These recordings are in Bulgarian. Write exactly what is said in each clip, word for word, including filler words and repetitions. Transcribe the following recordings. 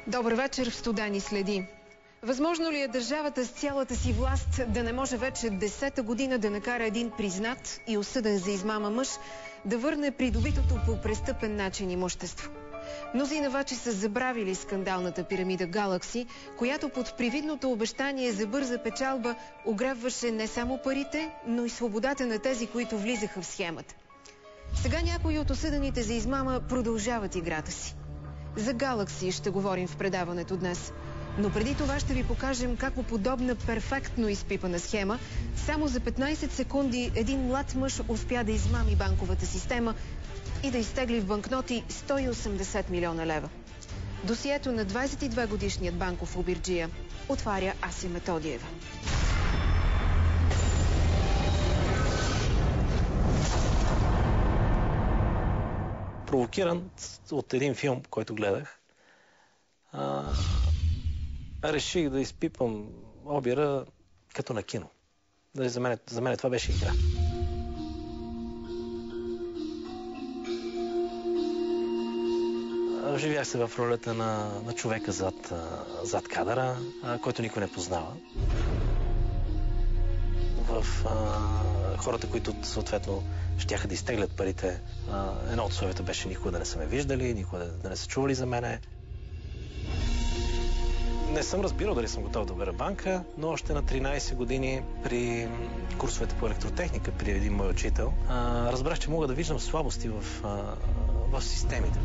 Добър вечер в Студени следи. Възможно ли е държавата с цялата си власт да не може вече десета година да накара един признат и осъден за измама мъж да върне придобитото по престъпен начин имущество? Мнозина обаче са забравили скандалната пирамида Галакси, която под привидното обещание за бърза печалба ограбваше не само парите, но и свободата на тези, които влизаха в схемата. Сега някои от осъдените за измама продължават играта си. За Галакси ще говорим в предаването днес. Но преди това ще ви покажем как по подобна перфектно изпипана схема само за петнайсет секунди един млад мъж успя да измами банковата система и да изтегли в банкноти сто и осемдесет милиона лева. Досието на двайсет и две годишният банков обирджия отваря Ася Методиева. Провокиран от един филм, който гледах, а, реших да изпипам обира като на кино. Дали за мен, за мен това беше игра. Живях се в ролята на, на човека зад, зад кадъра, а, който никой не познава. В а, хората, които съответно щяха да изтеглят парите, а, едно от условията беше никога да не са ме виждали, никога да, да не са чували за мене. Не съм разбирал дали съм готов да обера банка, но още на тринайсет години при курсовете по електротехника при един мой учител а, разбрах, че мога да виждам слабости в, а, в системите.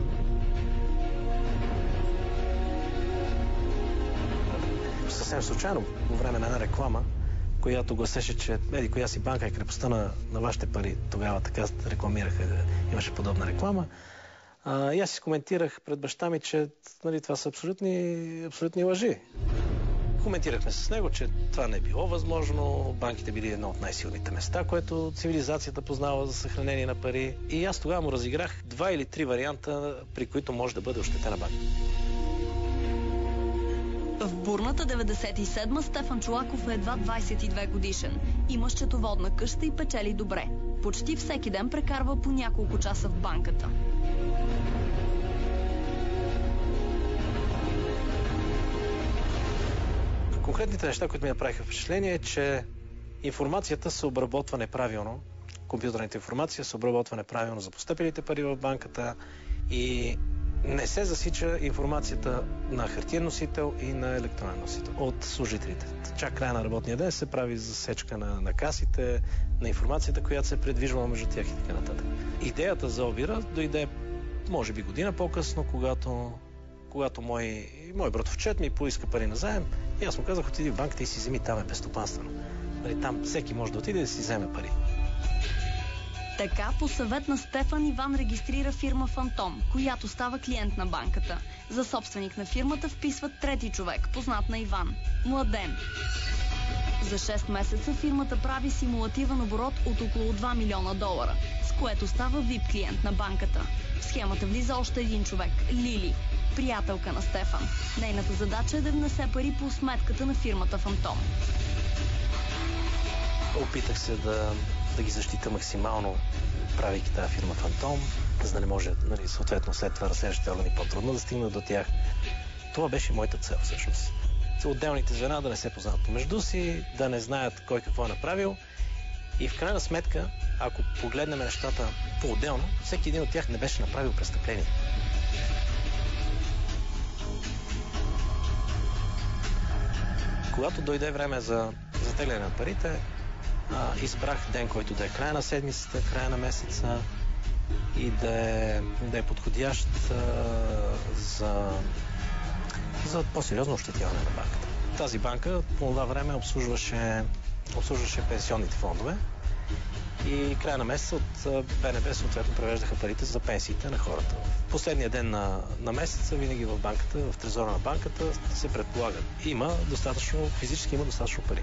Съвсем случайно, по време на една реклама, която гласеше, че еди коя си банка е крепостта на, на вашите пари. Тогава така рекламираха, имаше подобна реклама. А, и аз си коментирах пред баща ми, че нали, това са абсолютни, абсолютни лъжи. Коментирахме с него, че това не е било възможно, банките били едно от най-силните места, което цивилизацията познава за съхранение на пари. И аз тогава му разиграх два или три варианта, при които може да бъде ощетена банка. В бурната деветдесет и седма Стефан Чолаков е едва двайсет и две годишен. Има счетоводна къща и печели добре. Почти всеки ден прекарва по няколко часа в банката. Конкретните неща, които ми направиха впечатление, е, че информацията се обработва неправилно. Компютърната информация се обработва неправилно за постъпилите пари в банката и не се засича информацията на хартиен носител и на електронен носител от служителите. Чак края на работния ден се прави засечка на, на касите, на информацията, която се предвижва между тях и така нататък. Идеята за обира дойде, може би година по-късно, когато, когато мой, мой братовчет ми поиска пари на заем и аз му казах, отиди в банката и си вземи, там е безстопанствено. Там всеки може да отиде и да си вземе пари. Така, по съвет на Стефан, Иван регистрира фирма Фантом, която става клиент на банката. За собственик на фирмата вписват трети човек, познат на Иван – Младен. За шест месеца фирмата прави симулативен оборот от около два милиона долара, с което става ви ай пи клиент на банката. В схемата влиза още един човек – Лили, приятелка на Стефан. Нейната задача е да внесе пари по сметката на фирмата Фантом. Опитах се да, да ги защита максимално, правейки тази фирма Фантом, за да не може, нали, съответно, след това разследващите органи по-трудно да стигнат до тях. Това беше моята цел, всъщност. Отделните звена да не се познават помежду си, да не знаят кой какво е направил. И в крайна сметка, ако погледнем нещата по-отделно, всеки един от тях не беше направил престъпление. Когато дойде време за затегляне на парите, а, избрах ден, който да е края на седмицата, края на месеца и да е, да е подходящ а, за, за по-сериозно ощетяване на банката. Тази банка по това време обслужваше, обслужваше пенсионните фондове и края на месеца от Б Н Б съответно превеждаха парите за пенсиите на хората. Последния ден на, на месеца винаги в банката, в трезора на банката се предполага. Има достатъчно, физически има достатъчно пари.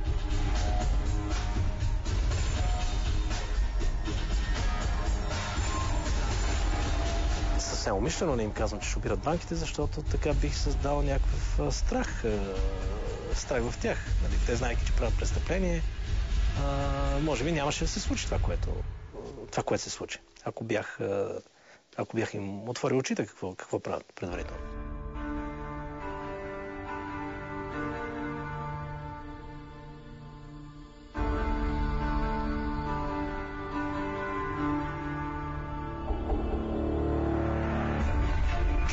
Съвсем умишлено не им казвам, че ще обират банките, защото така бих създал някакъв страх, страх в тях. Нали? Те, знаейки, че правят престъпление, а, може би нямаше да се случи това, което, това, което се случи. Ако бях, ако бях им отворил очите, какво, какво правят предварително.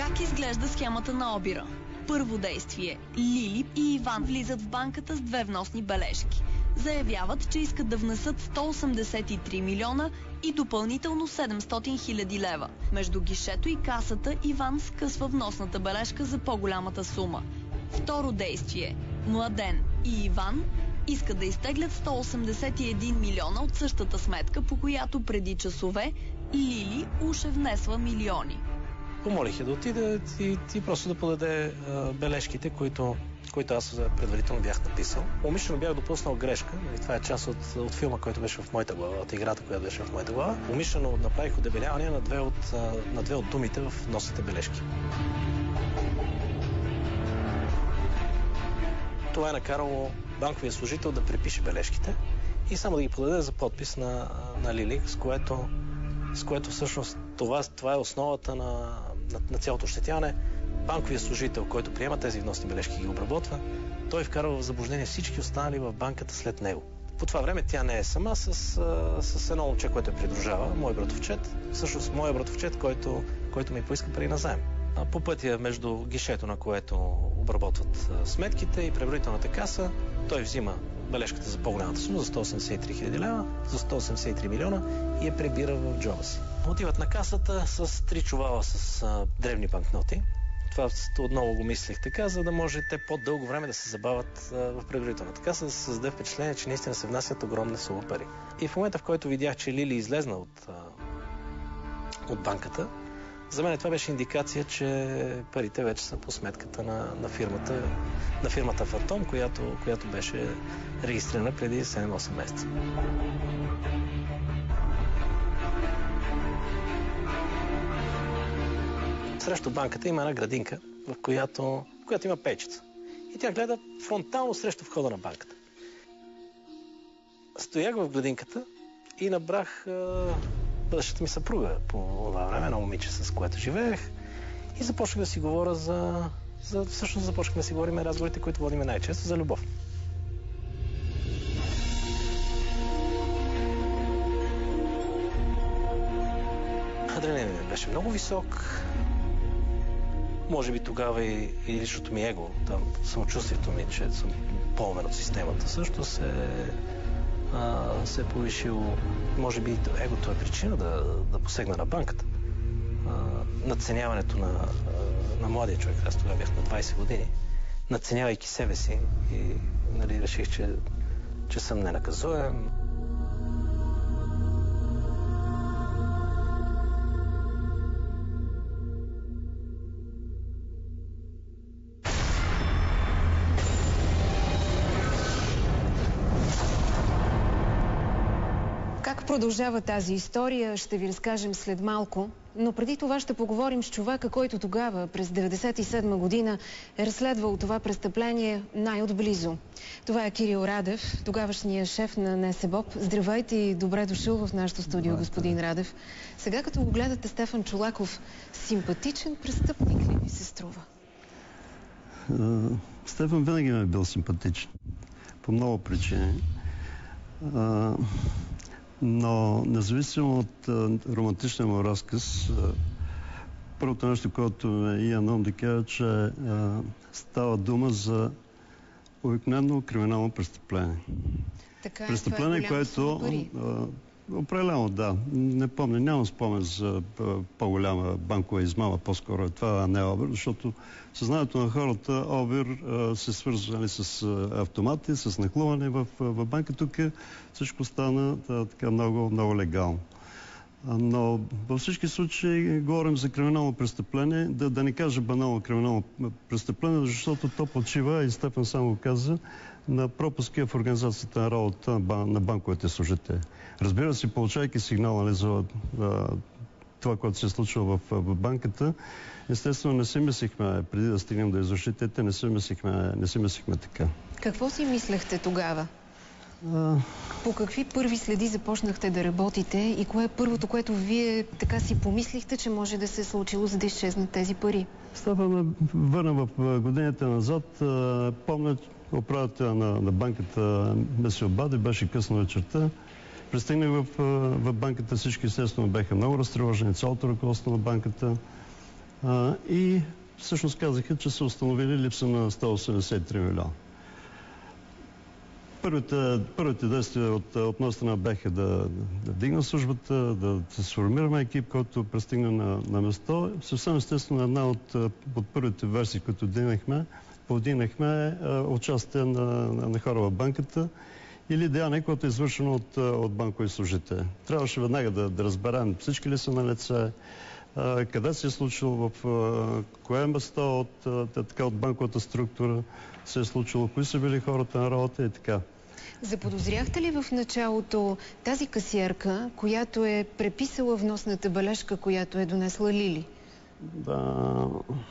Как изглежда схемата на обира? Първо действие. Лили и Иван влизат в банката с две вносни бележки. Заявяват, че искат да внесат сто осемдесет и три милиона и допълнително седемстотин хиляди лева. Между гишето и касата Иван скъсва вносната бележка за по-голямата сума. Второ действие. Младен и Иван искат да изтеглят сто осемдесет и един милиона от същата сметка, по която преди часове Лили уж е внесла милиони. Помолих я да отиде и, и просто да подаде а, бележките, които, които аз предварително бях написал. Умишлено бях допуснал грешка, и това е част от, от филма, който беше в моята глава, от играта, която беше в моята глава. Умишлено направих удебеляване на две от, а, на две от думите в носните бележки. Това е накарало банковия служител да препише бележките и само да ги подаде за подпис на, на Лили, с което, с което всъщност това, това е основата на, на, на цялото ощетяване. Банковия служител, който приема тези вносни бележки и ги обработва, той вкарва в заблуждение всички останали в банката след него. По това време тя не е сама с, с едно момче, което я придружава, мой братовчет, всъщност моя братовчет, който, който ми поиска пари назаем. По пътя между гишето, на което обработват сметките и преброителната каса, той взима бележката за по-голямата сума, за сто осемдесет и три хиляди лева, за сто осемдесет и три милиона и я прибира в джоба си. Отиват на касата с три чувала с а, древни банкноти. Това отново го мислех така, за да може те по-дълго време да се забавят а, в преброителната каса, да се създаде впечатление, че наистина се внасят огромни суми пари. И в момента, в който видях, че Лили излезна от, а, от банката, за мен това беше индикация, че парите вече са по сметката на, на фирмата, на фирмата Фантом, която, която беше регистрирана преди седем-осем месеца. Срещу банката има една градинка, в която, в която има пейчица. И тя гледа фронтално срещу входа на банката. Стоях в градинката и набрах бъдещата ми съпруга по това време, едно момиче, с което живеех. И започнах да си говоря за... за всъщност започнахме да си говорим разговорите, които водиме най-често, за любов. Адреналинът ми беше много висок. Може би тогава и, и личното ми его, там самочувствието ми, че съм по-умен от системата, също се... Uh, се е повишило. Може би егото е причина да, да посегна на банката. Uh, надценяването на, uh, на младия човек, аз тогава бях на двайсет години, надценявайки себе си и нали, реших, че, че съм ненаказуем. Продължава тази история, ще ви разкажем след малко, но преди това ще поговорим с човека, който тогава, през деветдесет и седма година, е разследвал това престъпление най-отблизо. Това е Кирил Радев, тогавашният шеф на НСБОП. Здравейте и добре дошъл в нашото студио, господин Радев. Сега като го гледате Стефан Чолаков, симпатичен престъпник ли ви се струва? Uh, Стефан винаги ме е бил симпатичен. По много причини. Uh... Но независимо от а, романтичния му разказ, а, първото нещо, което ме и ям да кажа, че а, става дума за обикновено криминално престъпление. Така, престъпление, това е което... А, определено, да. Не помня, нямам спомен за по-голяма банкова измама, по-скоро е това, а не обир, защото съзнанието на хората обир а, се свързвали с а, автомати, с нахлуване в, в банка. Тук всичко стана а, така много, много легално. А, но във всички случаи говорим за криминално престъпление, да, да не кажа банално криминално престъпление, защото то почива, и Стефан само го каза, на пропуски в организацията на работа на банковите служители. Разбира се, получайки сигнал, нали, за а, това, което се е случило в, в банката, естествено не си мислихме, преди да стигнем до извършителите, не си мислихме, не си мислихме така. Какво си мислехте тогава? А... По какви първи следи започнахте да работите и кое е първото, което вие така си помислихте, че може да се е случило, за да изчезнат тези пари? Става ме върна в годините назад. Помня, управителя на, на банката ме се обади, беше късно вечерта. Пристигнах в, в банката, всички естествено бяха много разтревожени, цялото ръководство на банката. А, и всъщност казаха, че са установили липса на сто осемдесет и три милиона. Първите, първите действия от, от моя страна бяха да, да дигна службата, да, да сформираме екип, който пристигна на, на место. Съвсем естествено една от, от първите версии, които дигнахме, повдигнахме участие на, на, на хора в банката или деяние, което е извършено от, от банкови служители. Трябваше веднага да, да разберем всички ли са на лице, къде се е случило, в кое место от, така, от банковата структура се е случило, кои са били хората на работа и така. Заподозряхте ли в началото тази касиерка, която е преписала вносната бележка, която е донесла Лили? Да,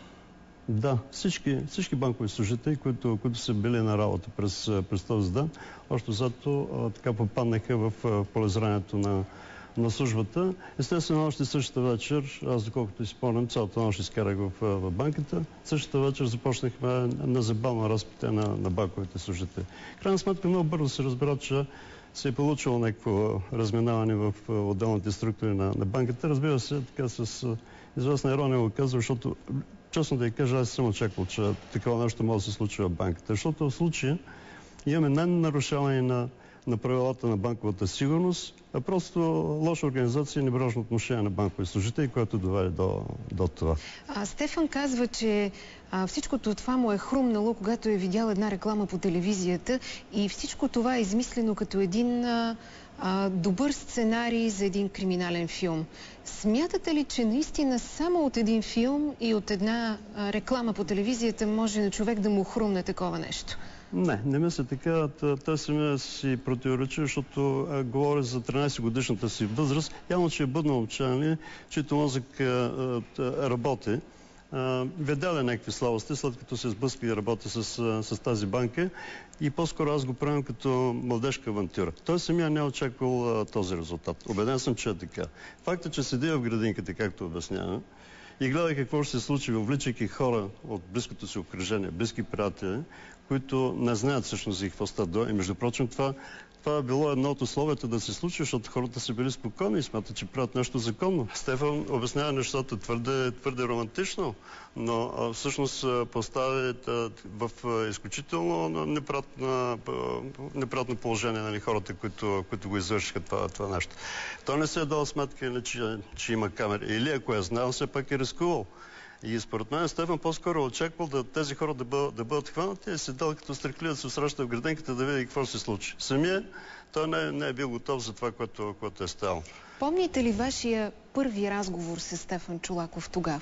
да. Всички, всички банкови служители, които, които са били на работа през, през този ден, още зато така попаднаха в полезранието на на службата. Естествено, още същата вечер, аз доколкото изпомням, цялата нощ изкарах в, в банката, същата вечер започнахме незабавно разпитие на, на банковите служители. Крайна сметка много бързо се разбира, че се е получило някакво разминаване в отделните структури на, на банката. Разбира се, така с известна ирония го казвам, защото честно да я кажа, аз съм очаквал, че такова нещо може да се случи в банката. Защото в случая имаме не нарушаване на на правилата на банковата сигурност, а просто лоша организация и небрежно отношение на банкови служители, което доведе до, до това. А, Стефан казва, че а, всичкото това му е хрумнало, когато е видял една реклама по телевизията и всичко това е измислено като един а, а, добър сценарий за един криминален филм. Смятате ли, че наистина само от един филм и от една а, реклама по телевизията може на човек да му хрумне такова нещо? Не, не мисля така. Той самия си противоречи, защото а, говори за тринайсет годишната си възраст. Явно, че е бъдно момче, чието мозък а, а, работи. Видял е някакви слабости, след като се сблъска и работи с, с тази банка. И по-скоро аз го правим като младежка авантюра. Той самия не е очаквал а, този резултат. Убеден съм, че е така. Факт е, че седи в градинката, както обяснява, и гледа какво ще се случи, въвличайки хора от близкото си окръжение, близки приятели, които не знаят всъщност за какво става дума. И между прочим, това, това е било едно от условията да се случи, защото хората са били спокойни и смятат, че правят нещо законно. Стефан обяснява нещата твърде, твърде романтично, но а, всъщност поставя в а, изключително неприятно, неприятно положение, нали, хората, които, които го извършиха това, това нещо. Той не се е дал сметка, че, че има камера. Или ако е знал, все пак е рискувал. И според мен Стефан по-скоро е очаквал да, тези хора да бъдат, да бъдат хванати и се дал като стрекли да се среща в градинката да види какво се случи. Самия той не, не е бил готов за това, което, което е ставало. Помните ли вашия първи разговор с Стефан Чолаков тогава?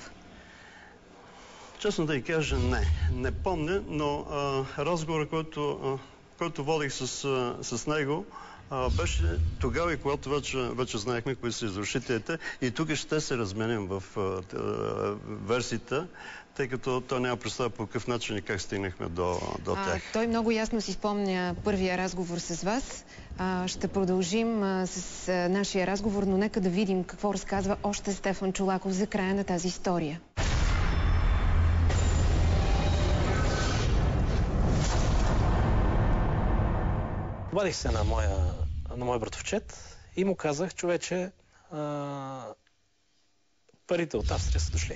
Честно да й кажа, не. Не помня, но а, разговора, който, а, който водих с, а, с него, А, беше тогава и когато вече, вече знаехме кои са извършителите и тук ще се разменим в а, а, версиите, тъй като той няма представа по какъв начин и как стигнахме до, до тях. А, той много ясно си спомня първия разговор с вас. А, ще продължим а, с а, нашия разговор, но нека да видим какво разказва още Стефан Чолаков за края на тази история. Обадих се на моя, на моя братовчет и му казах, човече, а, парите от Австрия са дошли.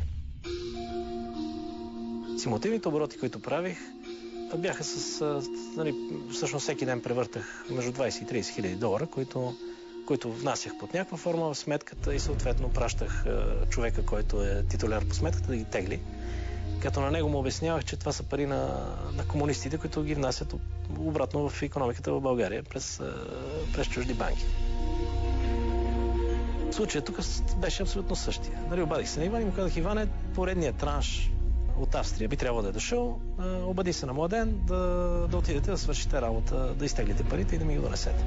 Симултивните обороти, които правих, бяха с... А, нали, всъщност всеки ден превъртах между двайсет и трийсет хиляди долара, които, които внасях под някаква форма в сметката и съответно пращах а, човека, който е титуляр по сметката, да ги тегли. Като на него му обяснявах, че това са пари на, на комунистите, които ги внасят обратно в икономиката в България през, през чужди банки. Случаят тук беше абсолютно същия. Нали, обадих се на Иван и му казах: Иване, поредният транш от Австрия би трябвало да е дошъл. Обади се на Младен да, да отидете да свършите работа, да изтеглите парите и да ми ги донесете.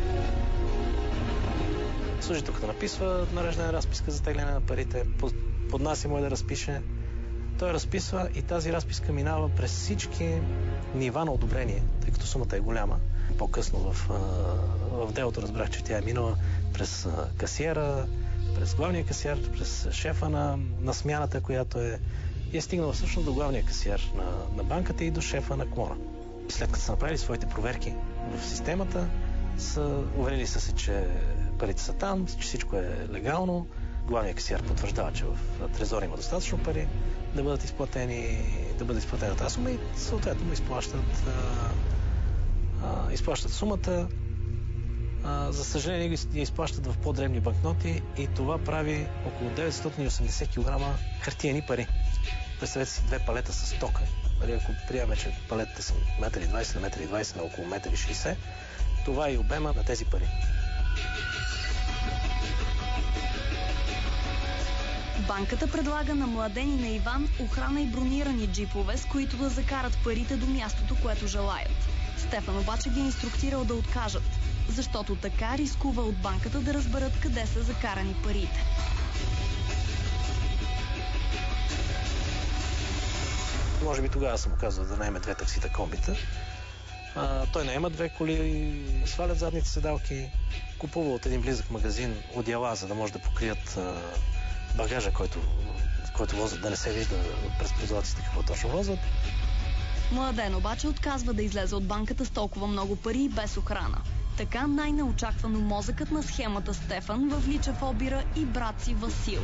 Служителката написва нареждане разписка за тегляне на парите, поднася му да разпише. Той разписва и тази разписка минава през всички нива на одобрение, тъй като сумата е голяма. По-късно в, в делото разбрах, че тя е минала през касиера, през главния касиер, през шефа на, на смяната, която е, и е стигнала всъщност до главния касиер на, на банката и до шефа на клона. След като са направили своите проверки в системата, са уверили са се, че парите са там, че всичко е легално. главният касиер потвърждава, че в трезора има достатъчно пари да бъдат изплатени, да бъде изплатена тази сума и съответно му изплащат, а, а, изплащат сумата. А, за съжаление ги изплащат в по-дребни банкноти и това прави около деветстотин и осемдесет килограма хартиени пари. Представете си две палета с стока. Ако приемем, че палетите са метър и двайсет на метър и двайсет на около метър и шейсет, това е и обема на тези пари. Банката предлага на Младен и на Иван охрана и бронирани джипове, с които да закарат парите до мястото, което желаят. Стефан обаче ги е инструктирал да откажат, защото така рискува от банката да разберат къде са закарани парите. Може би тогава съм казал да наеме две таксита комбита. А, той наема две коли, свалят задните седалки, купува от един близък магазин одеяла, за да може да покрият а, багажа, който, който возят, да не се вижда през прозорците какво точно возят. Младен обаче отказва да излезе от банката с толкова много пари и без охрана. Така най-неочаквано мозъкът на схемата Стефан въвлича в обира и брат си Васил.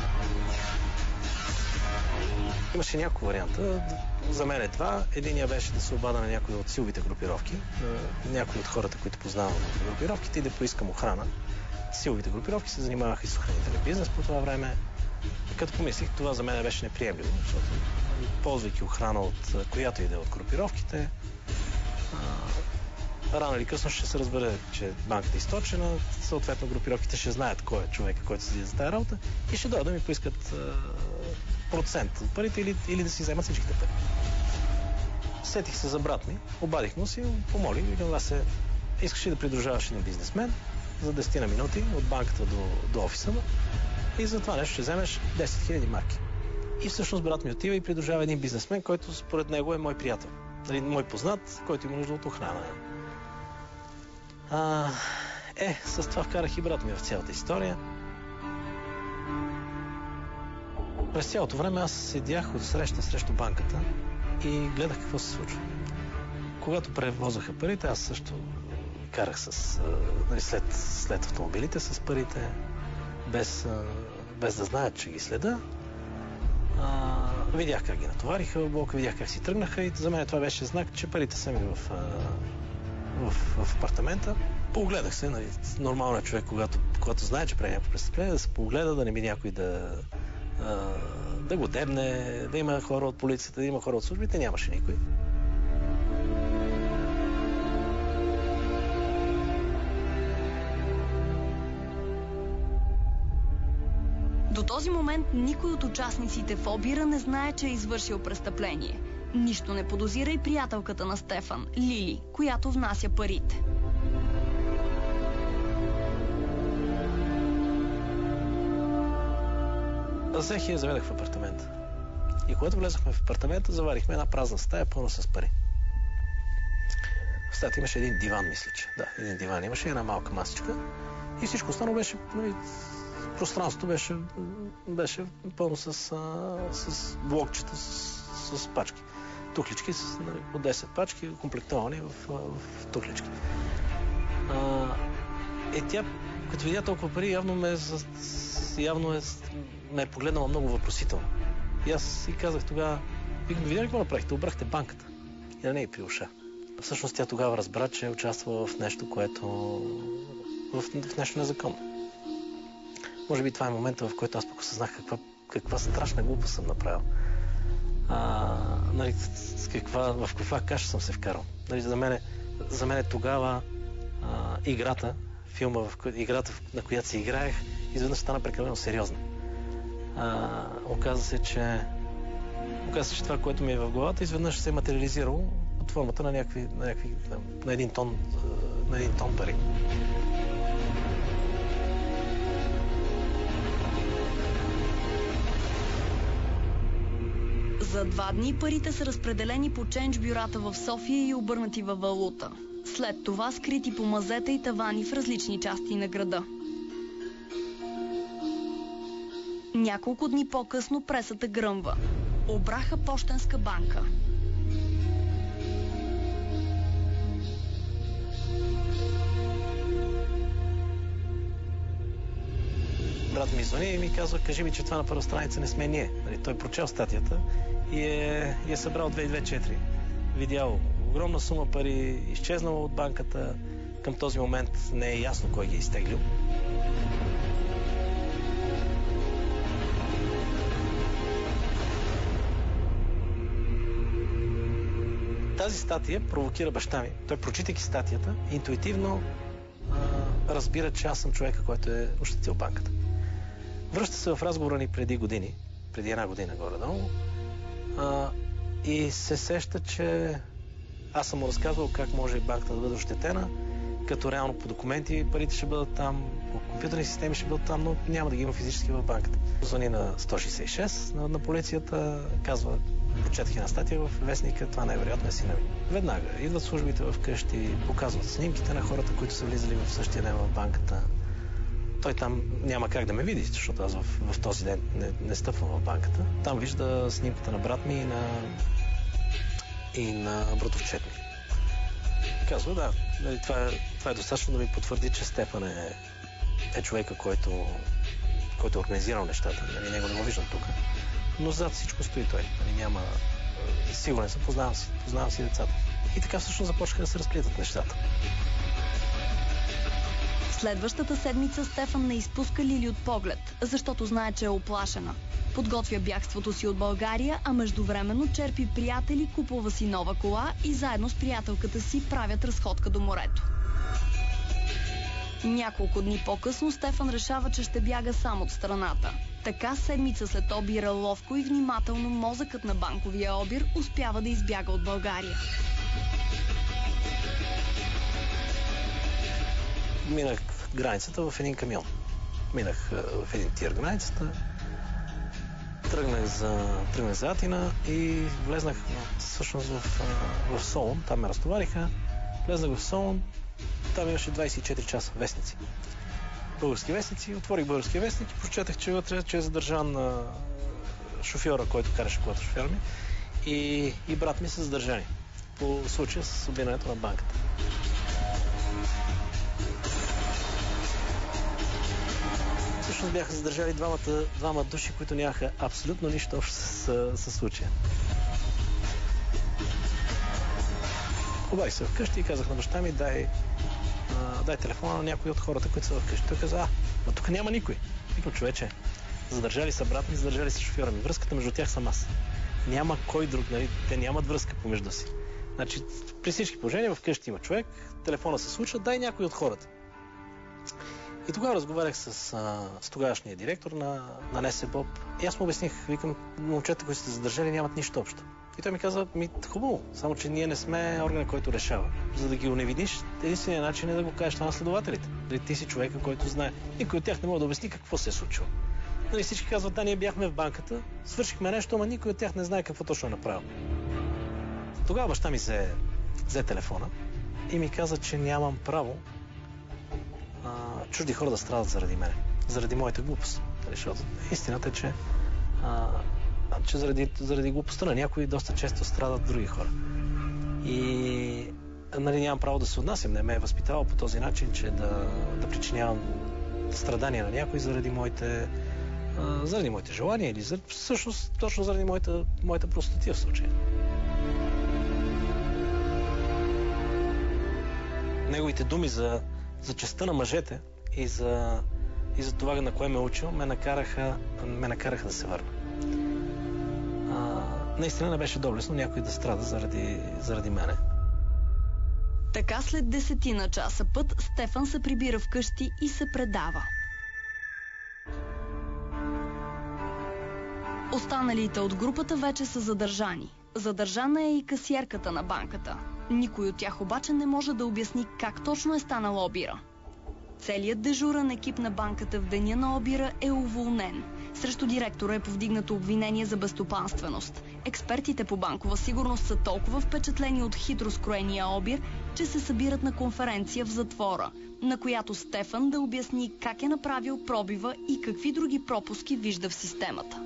Имаше няколко варианта. За мен е два. Единия беше да се обада на някои от силовите групировки, на някои от хората, които познавам от групировките и да поискам охрана. Силовите групировки се занимаваха и с охранителен бизнес по това време. Като помислих, това за мен беше неприемливо, защото ползвайки охрана от която иде от групировките, рано или късно ще се разбере, че банката е източена, съответно групировките ще знаят кой е човека, който седи за тази работа и ще дойдат да ми поискат процент от парите или, или да си вземат всичките пари. Сетих се за брат ми, обадих му си, помолих, викам, Васе, искаш ли да придружаваш един бизнесмен за десет на минути от банката до, до офиса му и за това нещо ще вземеш десет хиляди марки. И всъщност брат ми отива и придружава един бизнесмен, който според него е мой приятел. Нали, мой познат, който има нужда от охрана. А, е, с това вкарах и брат ми в цялата история. През цялото време аз седях от среща срещу банката и гледах какво се случва. Когато превозаха парите, аз също карах с, нали, след, след автомобилите с парите, без, без да знаят, че ги следа. А, видях как ги натовариха в блока, видях как си тръгнаха и за мен това беше знак, че парите са ми в, в, в апартамента. Погледах се, нали, нормално е човек, когато, когато знае, че прави някакво престъпление, да се погледа, да не би някой да, да го дебне, да има хора от полицията, да има хора от службите, нямаше никой. До този момент никой от участниците в обира не знае, че е извършил престъпление. Нищо не подозира и приятелката на Стефан, Лили, която внася парите. Взех и я заведах в апартамента. И когато влезахме в апартамента, заварихме една празна стая, пълна с пари. В стаята имаше един диван, мисля, че. Да, един диван имаше, една малка масичка. И всичко останало беше... Пространството беше, беше пълно с, с блокчета, с, с пачки. Тухлички, с, нали, по десет пачки, комплектовани в, в тухлички. А, е, тя, като видя толкова пари, явно ме, явно е, ме е погледнала много въпросително. И аз си казах тогава, викам, видя ли какво направихте? Обрахте банката. И на нея при уша. Всъщност тя тогава разбра, че е участвала в нещо, което... в, в нещо незаконно. Може би това е момента, в който аз пък осъзнах каква, каква страшна глупост съм направил. А, нали, с каква, в каква каша съм се вкарал. Нали, за мен, за мен тогава а, играта, филма, в, играта, на която си играех, изведнъж стана прекалено сериозна. А, оказа се, че оказа се, че това, което ми е в главата, изведнъж се е материализирало под формата на, някакви, на, някакви, на, един, тон, на един тон пари. За два дни парите са разпределени по чендж бюрата в София и обърнати във валута. След това скрити по мазета и тавани в различни части на града. Няколко дни по-късно пресата гръмва. Обраха пощенска банка. брат ми звъни и ми казва, кажи ми, че това на първа страница не сме ние. Нали, той прочел статията и е, и е събрал две две четири. Видял огромна сума пари, изчезнала от банката. Към този момент не е ясно кой ги е изтеглил. Тази статия провокира баща ми. Той, прочитайки статията, интуитивно а, разбира, че аз съм човека, който е ощетил банката. Връща се в разговора ни преди години, преди една година горе-долу, а, и се сеща, че аз съм му разказвал как може банката да бъде ощетена, като реално по документи парите ще бъдат там, по компютърни системи ще бъдат там, но няма да ги има физически в банката. Звъни на сто шейсет и шест на, на полицията, казва, прочетах една статия в вестника, това най-вероятно е сина ми. Веднага идват службите в къщи, показват снимките на хората, които са влизали в същия ден в банката. Той там няма как да ме види, защото аз в, в този ден не, не стъпвам в банката. Там вижда снимката на брат ми и на, и на братовчет ми. Казва, да, това е, това е достатъчно да ми потвърди, че Стефан е, е човека, който, който е организирал нещата. Нали, него не го виждам тук. Но зад всичко стои той. Нали, няма... Сигурен съм, познавам си, познавам си децата. И така всъщност започнаха да се разплитат нещата. Следващата седмица Стефан не изпуска Лили от поглед, защото знае, че е оплашена. Подготвя бягството си от България, а междувременно черпи приятели, купува си нова кола и заедно с приятелката си правят разходка до морето. Няколко дни по-късно Стефан решава, че ще бяга сам от страната. Така седмица след обира ловко и внимателно мозъкът на банковия обир успява да избяга от България. Минах границата в един камион. Минах в един тир границата, тръгнах за, тръгнах за Атина и влезнах всъщност в, в Солун. Там ме разтовариха. Влезнах в Солун. Там имаше двайсет и четири часа вестници. Български вестници. Отворих български вестник и прочетах, че вътре че е задържан а, шофьора, който караше колата, шофьора ми. И, и брат ми са задържани по случая с обирането на банката. Всъщност бяха задържали двамата, двама души, които нямаха абсолютно нищо общо с, с случая. Обадих се вкъщи и казах на баща ми, дай, а, дай телефона на някой от хората, които са вкъщи. Той каза, а, но тук няма никой. Викам, човече, задържали са брат ми, задържали са шофьора ми. Връзката между тях съм аз. Няма кой друг, нали? Те нямат връзка помежду си. Значи, при всички положения вкъщи има човек, телефона се случва, дай някой от хората. И тогава разговарях с, а, с тогавашния директор на, на НСБОП. И аз му обясних, викам, момчета, които сте задържали, нямат нищо общо. И той ми каза, ми хубаво, само че ние не сме органа, който решава. За да ги уневиниш, единственият начин е да го кажеш това на следователите. Дали ти си човека, който знае. Никой от тях не може да обясни какво се е случило. Нали, всички казват, да, ние бяхме в банката, свършихме нещо, ама никой от тях не знае какво точно е направил. Тогава баща ми взе, взе телефона и ми каза, че нямам право а, чужди хора да страдат заради мене. Заради моята глупост. Защото истината е, че а, че заради, заради глупостта на някои доста често страдат други хора. И нали, нямам право да се отнасям. Не ме е възпитавал по този начин, че да, да причинявам страдания на някой заради моите, а, заради моите желания или за, всъщност точно заради моята, моята простотия в случая. Неговите думи за, за честта на мъжете и за, и за това, на кое ме учил, ме накараха, ме накараха да се върна. Наистина не беше доблестно някой да страда заради, заради мене. Така след десетина часа път Стефан се прибира вкъщи и се предава. Останалите от групата вече са задържани. Задържана е и касиерката на банката. Никой от тях обаче не може да обясни как точно е станал обира. Целият дежурен екип на банката в деня на обира е уволнен. Срещу директора е повдигнато обвинение за безстопанственост. Експертите по банкова сигурност са толкова впечатлени от хитро скроения обир, че се събират на конференция в затвора, на която Стефан да обясни как е направил пробива и какви други пропуски вижда в системата.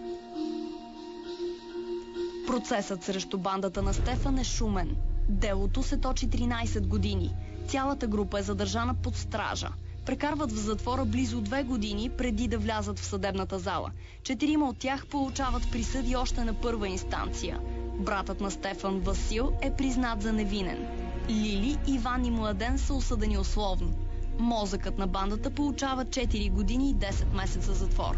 Процесът срещу бандата на Стефан е шумен. Делото се точи тринайсет години. Цялата група е задържана под стража. Прекарват в затвора близо две години преди да влязат в съдебната зала. Четирима от тях получават присъди още на първа инстанция. Братът на Стефан, Васил, е признат за невинен. Лили, Иван и Младен са осъдени условно. Мозъкът на бандата получава четири години и десет месеца затвор.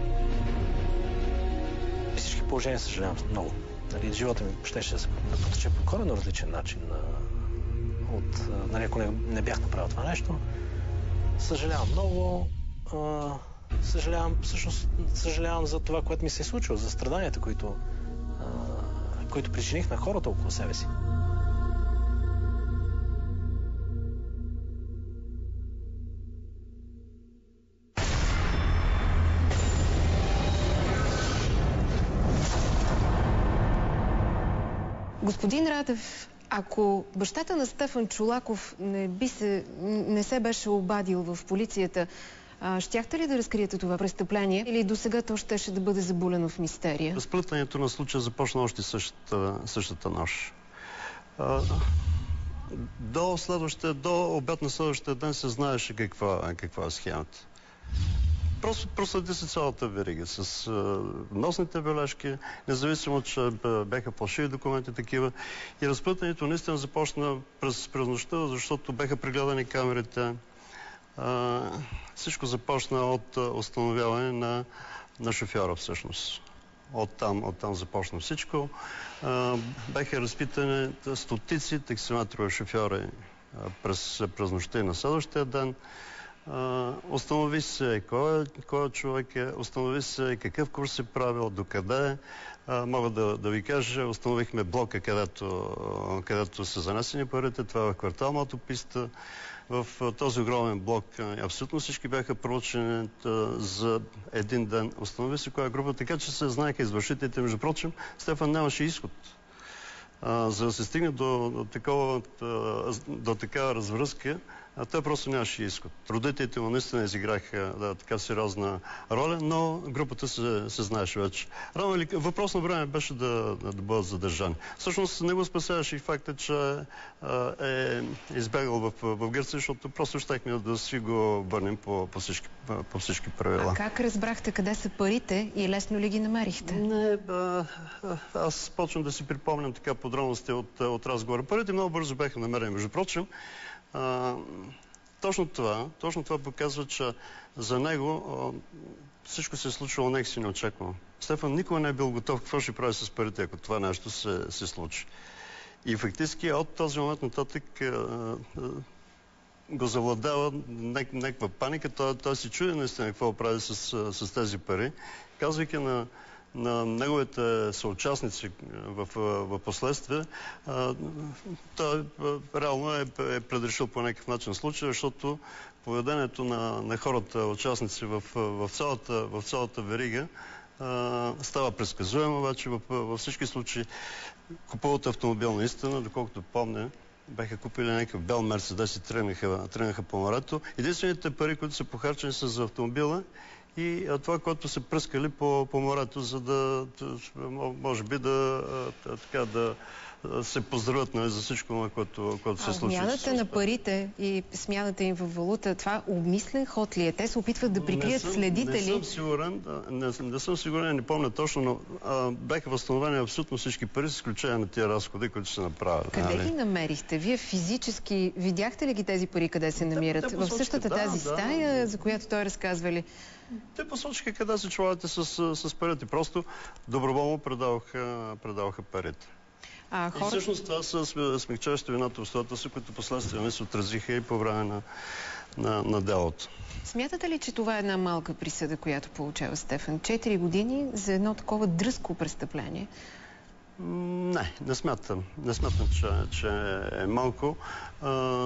При всички положения съжалявам много. Нали, живота ми щеше да се потече по коренно различен начин. От, нали, ако не, не бях направил това нещо, съжалявам много. А, съжалявам, всъщност, съжалявам за това, което ми се е случило, за страданията, които, а, които причиних на хората около себе си. Господин Радев, ако бащата на Стефан Чолаков не, би се, не се беше обадил в полицията, а, щяхте ли да разкриете това престъпление или досега то щеше да бъде забулено в мистерия? Разплътването на случая започна още същата, същата нощ. А, до, следващия, до обяд на следващия ден се знаеше каква, каква е схемата. Просто проследи се цялата верига с а, носните бележки, независимо, че бяха фалшиви документи такива. И разплътването наистина започна през, през нощта, защото бяха прегледани камерите. А, всичко започна от установяване на, на шофьора всъщност. Оттам, оттам започна всичко. А, бяха разпитани стотици таксиметрови шофьори а, през, през нощта и на следващия ден. Uh, установи се кой е, кой е човек е, установи се какъв курс е правил, докъде. Uh, мога да, да ви кажа, установихме блока, където, където са занесени парите. Това е в квартал Мотописта. В uh, този огромен блок uh, абсолютно всички бяха проучени uh, за един ден. Установи се коя е група, така че се знаеха извършителите. Между прочим, Стефан нямаше изход. Uh, за да се стигне до, до, такова, uh, до такава развръзка, а той просто нямаше изход. Родителите му наистина изиграха да, така сериозна роля, но групата се, се знаеше вече. Рано или въпрос на време беше да, да, да бъдат задържани. Всъщност не го спасяваше и факта, че а, е избягал в, в Гърция, защото просто щехме да си го върнем по, по, всички, по всички правила. А как разбрахте къде са парите и лесно ли ги намерихте? Не, а, аз почвам да си припомням така подробности от, от разговора. Парите много бързо бяха намерени. Между прочим, А, точно това, точно това показва, че за него а, всичко се е случвало някакси неочаквано. Стефан никога не е бил готов какво ще прави с парите, ако това нещо се, се случи. И фактически от този момент нататък а, а, го завладява някаква паника. Той, той си чуди наистина какво прави с, с тези пари, казвайки на на неговите съучастници в, в последствие, той реално е, е предрешил по някакъв начин случай, защото поведението на, на хората, участници в, в, цялата, в цялата верига а, става предсказуемо вече в, във всички случаи. Купуват автомобил наистина, доколкото помня, бяха купили някакъв бел Мерцедес и тръгнаха, тръгнаха по морето. Единствените пари, които са похарчени са за автомобила и това, което са пръскали по, по морето, за да, може би, да, така, да се поздравят, нали, за всичко, което, което се случи. А смяната на парите и смяната им в валута, това обмислен ход ли е? Те се опитват да прикрият следите ли? Не съм сигурен, не, не съм сигурен, не помня точно, но а, бяха възстановени абсолютно всички пари, с изключение на тия разходи, които се направят. Къде нали? Ги намерихте? Вие физически видяхте ли ги тези пари, къде се намират? Те, те в същата да, тази да, стая, да, за която той разказва ли? Те посочиха къде се чувате с, с парите. Просто доброволно предаваха, предаваха парите. А, хор... И всъщност това са смягчаващи вината обстоятелства, които последствия не се отразиха и по време на, на, на делото. Смятате ли, че това е една малка присъда, която получава Стефан? Четири години за едно такова дръзко престъпление? Не, не смятам. Не смятам, че, че е малко. А,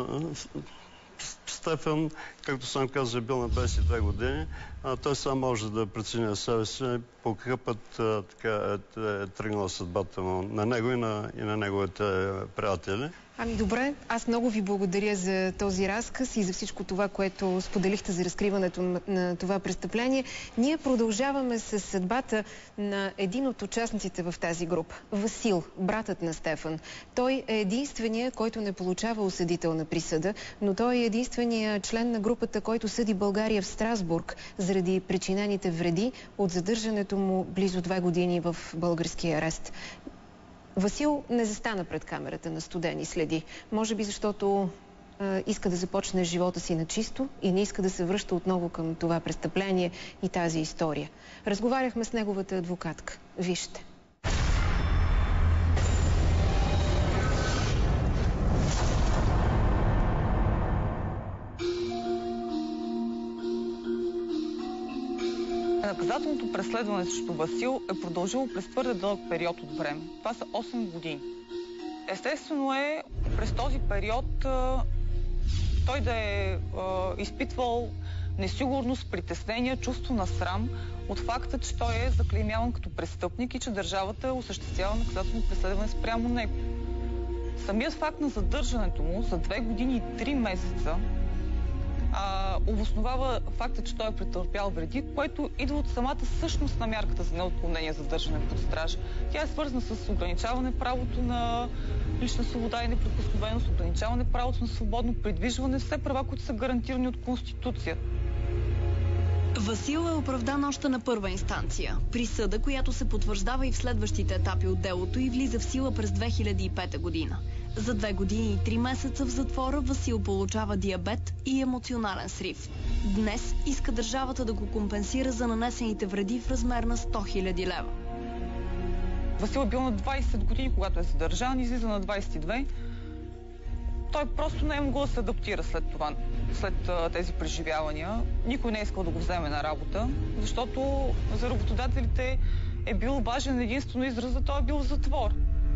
Стефан, както сам каза, е бил на двадесет и две години. А, той сам може да прецени на себе си по какъв път а, така, е, е тръгнала съдбата му на него и на, и на неговите приятели. Ами добре, аз много ви благодаря за този разказ и за всичко това, което споделихте за разкриването на това престъпление. Ние продължаваме с съдбата на един от участниците в тази група. Васил, братът на Стефан. Той е единствения, който не получава осъдителна присъда, но той е единствения член на групата, който съди България в Страсбург заради причинените вреди от задържането му близо две години в българския арест. Васил не застана пред камерата на Студени следи. Може би защото е, иска да започне живота си на чисто и не иска да се връща отново към това престъпление и тази история. Разговаряхме с неговата адвокатка. Вижте. Наказателното преследване срещу Васил е продължило през твърде дълъг период от време. Това са осем години. Естествено е през този период а, той да е а, изпитвал несигурност, притеснение, чувство на срам от факта, че той е заклеймяван като престъпник и че държавата осъществява наказателно преследване спрямо него. Самият факт на задържането му за две години и три месеца А, обосновава факта, че той е претърпял вреди, което идва от самата същност на мярката за неотклонение за държане под стража. Тя е свързана с ограничаване правото на лична свобода и неприкосновеност, ограничаване правото на свободно придвижване, все права, които са гарантирани от Конституция. Васил е оправдан още на първа инстанция. Присъда, която се потвърждава и в следващите етапи от делото и влиза в сила през две хиляди и пета година. За две години и три месеца в затвора Васил получава диабет и емоционален срив. Днес иска държавата да го компенсира за нанесените вреди в размер на сто хиляди лева. Васил е бил на двайсет години, когато е задържан, излиза на двайсет и две. Той просто не е могъл да се адаптира след това, след а, тези преживявания. Никой не е искал да го вземе на работа, защото за работодателите е бил важен единствено израза, той е бил в затвор.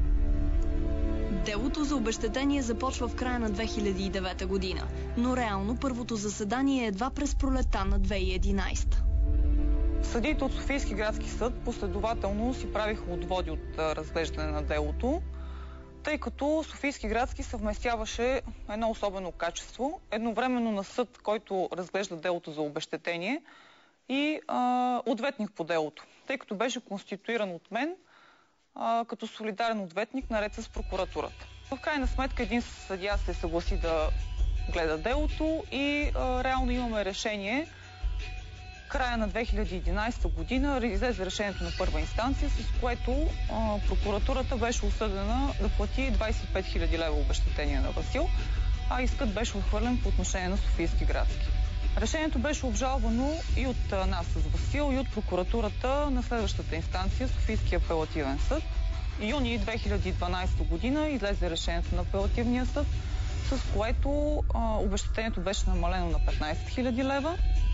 Делото за обезщетение започва в края на две хиляди и девета година, но реално първото заседание е едва през пролетта на две хиляди и единайсета. Съдиите от Софийски градски съд последователно си правиха отводи от разглеждане на делото, тъй като Софийски градски съвместяваше едно особено качество, едновременно на съд, който разглежда делото за обезщетение, и а, ответник по делото, тъй като беше конституиран от мен а, като солидарен ответник наред с прокуратурата. В крайна сметка един съдия се съгласи да гледа делото и а, реално имаме решение. Края на две хиляди и единайсета година излезе решението на първа инстанция, с което а, прокуратурата беше осъдена да плати двайсет и пет хиляди лева обезщетение на Васил, а искът беше отхвърлен по отношение на Софийски градски. Решението беше обжалвано и от а, нас с Васил, и от прокуратурата на следващата инстанция, Софийски апелативен съд. Юни две хиляди и дванайсета година излезе решението на апелативния съд, с което а, обезщетението беше намалено на петнайсет хиляди лева.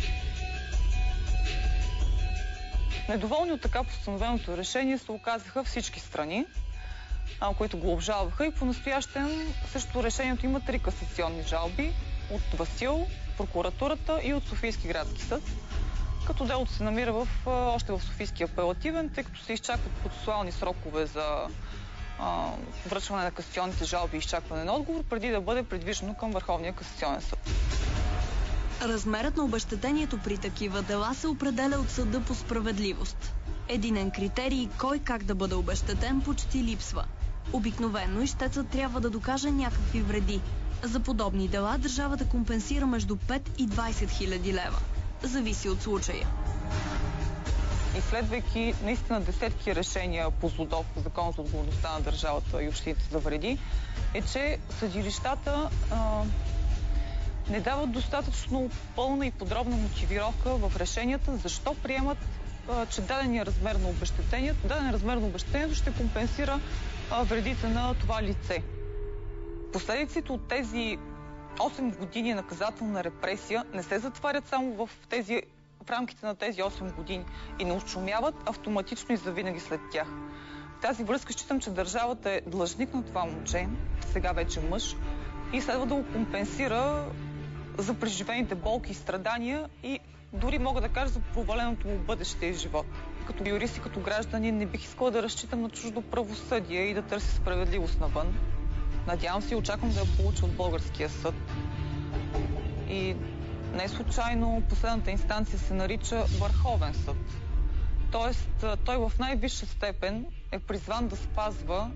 Недоволни от така постановеното решение се оказаха всички страни, а, които го обжалваха, и по-настоящем срещу решението има три касационни жалби от Васил, прокуратурата и от Софийски градски съд, като делото се намира в, още в Софийски апелативен, тъй като се изчакват процесуални срокове за а, връчване на касационните жалби и изчакване на отговор, преди да бъде придвижено към Върховния касационен съд. Размерът на обезщетението при такива дела се определя от съда по справедливост. Единен критерий кой как да бъде обезщетен почти липсва. Обикновено ищецът трябва да докаже някакви вреди. За подобни дела държавата компенсира между пет и двайсет хиляди лева. Зависи от случая. Изследвайки наистина десетки решения по ЗОДОВ, по Закон за отговорността на държавата и общините за вреди, е, че съдилищата а, не дават достатъчно пълна и подробна мотивировка в решенията, защо приемат, а, че дадения размер на обезщетението, даден размер на обезщетението ще компенсира а, вредите на това лице. Последиците от тези осем години наказателна репресия не се затварят само в, тези, в рамките на тези осем години и не отшумяват автоматично и завинаги след тях. В тази връзка считам, че държавата е длъжник на това момче, сега вече мъж, и следва да го компенсира за преживените болки и страдания и дори мога да кажа за проваленото му бъдеще и живот. Като юрист и като гражданин не бих искала да разчитам на чуждо правосъдие и да търся справедливост навън. Надявам се и очаквам да я получа от българския съд. И не случайно последната инстанция се нарича Върховен съд. Тоест, той в най-висша степен е призван да спазва,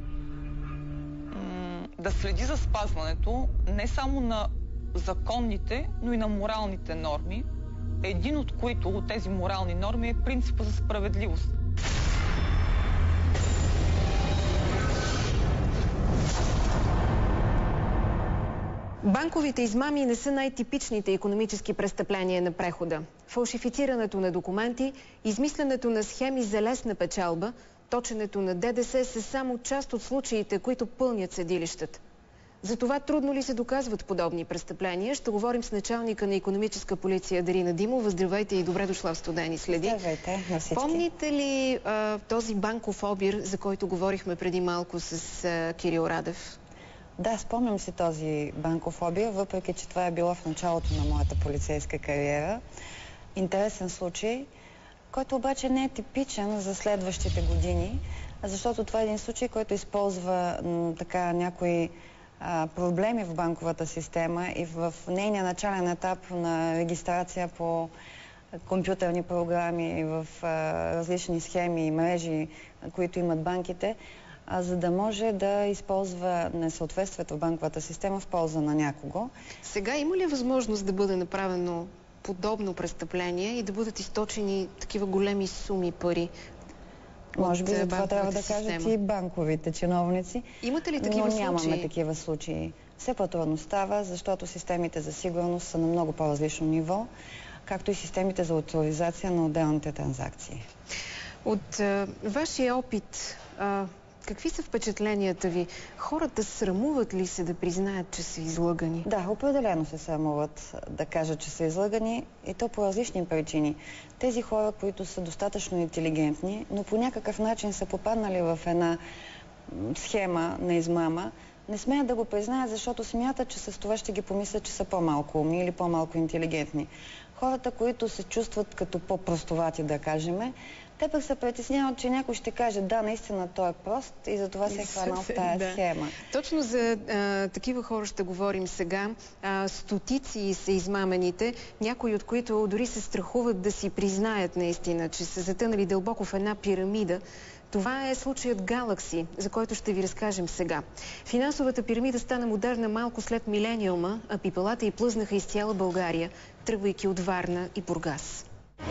да следи за спазването не само на законните, но и на моралните норми, един от които от тези морални норми е принципа за справедливост. Банковите измами не са най-типичните икономически престъпления на прехода. Фалшифицирането на документи, измисленето на схеми за лесна печалба, точенето на ДДС са само част от случаите, които пълнят съдилищата. За това трудно ли се доказват подобни престъпления? Ще говорим с началника на икономическа полиция Дарина Димова. Здравейте и добре дошла в Студени следи. Здравейте на всички. Помните ли а, този банков обир, за който говорихме преди малко с а, Кирил Радев? Да, спомням си този банков обир, въпреки че това е било в началото на моята полицейска кариера. Интересен случай, който обаче не е типичен за следващите години, защото това е един случай, който използва м, така някои а, проблеми в банковата система и в нейния начален етап на регистрация по компютърни програми, в а, различни схеми и мрежи, които имат банките, а, за да може да използва несъответствието в банковата система в полза на някого. Сега има ли възможност да бъде направено подобно престъпление и да бъдат източени такива големи суми пари? Може би за това трябва да кажат и банковите чиновници. Имате ли такива но случаи? Нямаме такива случаи. Все по-трудно става, защото системите за сигурност са на много по-различно ниво, както и системите за авторизация на отделните транзакции. От а, вашия опит, а, какви са впечатленията ви? Хората срамуват ли се да признаят, че са излъгани? Да, определено се срамуват да кажат, че са излъгани, и то по различни причини. Тези хора, които са достатъчно интелигентни, но по някакъв начин са попаднали в една схема на измама, не смеят да го признаят, защото смятат, че с това ще ги помислят, че са по-малко умни или по-малко интелигентни. Хората, които се чувстват като по-простовати, да кажем, те пък се притесняват, че някой ще каже: да, наистина той е прост и затова се е хванал в тая да. схема. Точно за а, такива хора ще говорим сега. А, стотици са измамените, някои от които дори се страхуват да си признаят наистина, че са затънали дълбоко в една пирамида. Това е случаят Galaxy, за който ще ви разкажем сега. Финансовата пирамида стана модерна малко след милениума, а пипалата й плъзнаха из цяла България, тръгвайки от Варна и Бургас.